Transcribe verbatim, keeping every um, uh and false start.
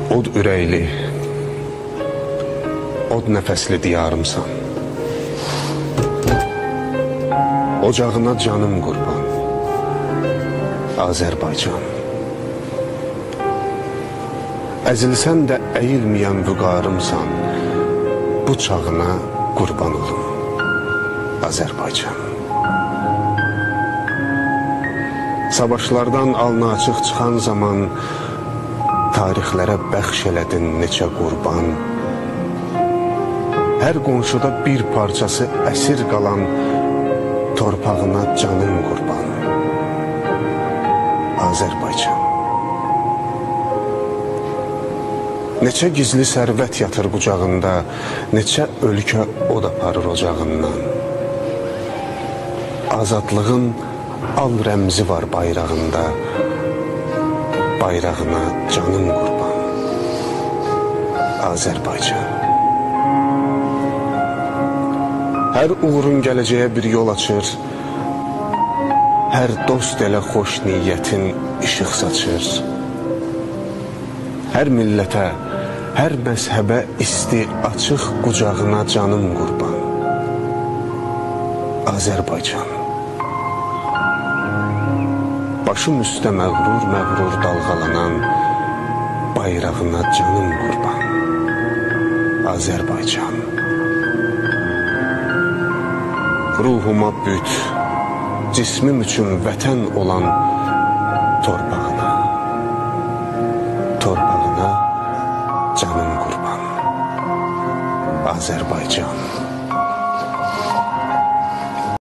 Od ürəkli, od nəfəsli diyarımsan. Ocağına canım qurban, Azərbaycan. Əzilsən də əyilməyən vüqarımsan, bu çağına qurban olum, Azərbaycan. Savaşlardan alnı açıq çıxan zaman tarixlərə bəxş elədin neçə qurban. Hər qonşuda bir parçası əsir qalan torpağına canım qurban, Azərbaycan. Neçə gizli sərvət yatır qucağında, neçə ölkə od aparır ocağından. Azadlığın al rəmzi var bayrağında, bayrağına canım qurban, Azərbaycan. Hər uğurun gələcəyə bir yol açır, hər dost elə xoş niyyətin işıq saçır. Hər millətə, hər məzhəbə isti açıq qucağına canım qurban, Azərbaycan. Başım üstə məğrur-məğrur dalğalanan bayrağına canım qurban, Azərbaycan. Ruhuma büt, cismim üçün vətən olan torpağına, torpağına canım qurban, Azərbaycan.